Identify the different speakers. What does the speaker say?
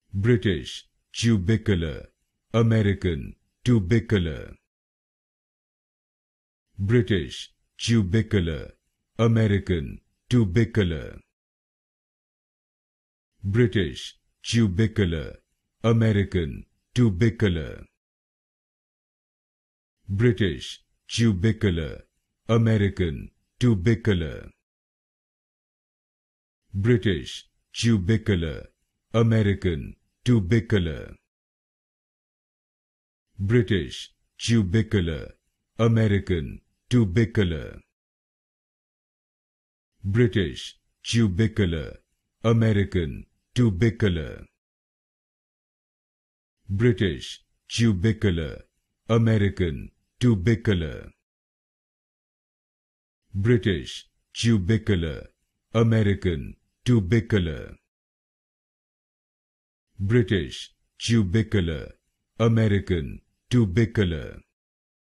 Speaker 1: British Tubicolar, American Tubicolar. British Tubicolar, American Tubicolar. British Tubicolar, American Tubicolar. British Tubicolar, American Tubicolar. British Tubicolar, American Tubicolar. British Tubicolar, American Tubicolar. British Tubicolar, American Tubicolar. British Tubicolar, American Tubicolar. British Tubicolar, American Tubicolar. British Tubicolar, American Tubicolar.